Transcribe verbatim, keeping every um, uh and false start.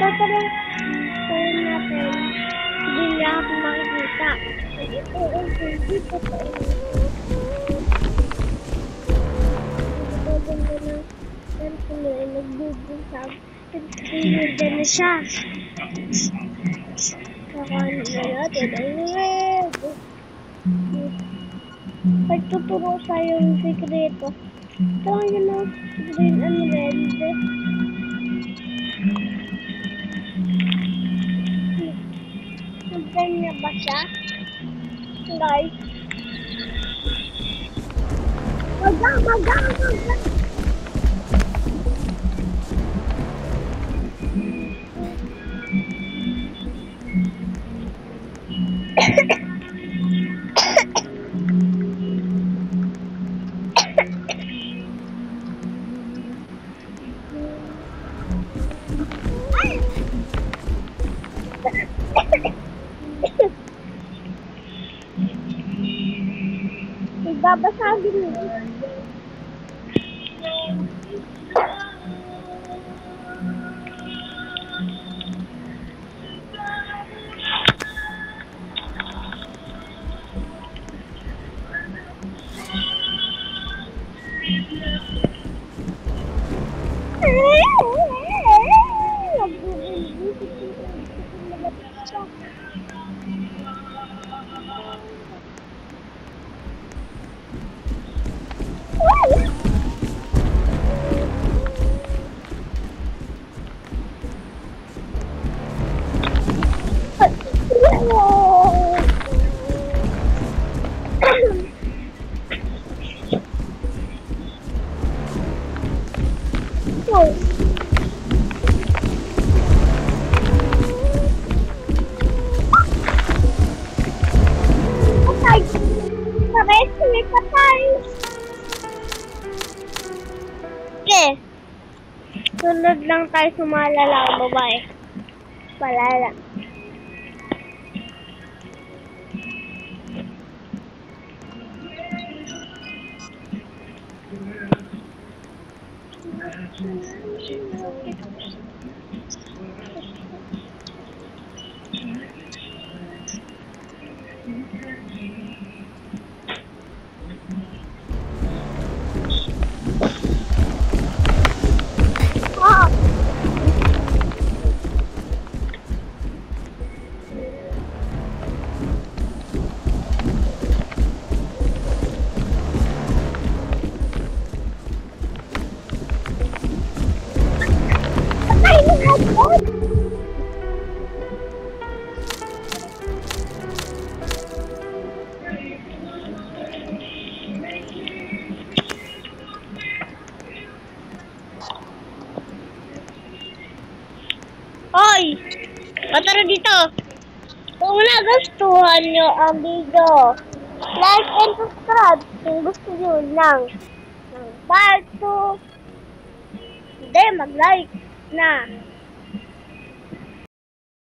tara. Tayo natin. Hindi niya ako makikita. Ito, ito, ito, ito. Ito, ganda na. Yan tuloy, nagbubusag. Pinagda na siya. Kakain na natin ang red. Pagtuturo sa'yo yung sikreto. Ito yun ang green and red. Nagdan niya ba siya? Guys. Maga, maga, maga. Babasagin mo. Sunod lang tayo sumalala ang babae. Palala. Hoy! Patara dito! Kung nagustuhan nyo ang video, like and subscribe kung gusto nyo lang ng part two. Hindi, mag-like na.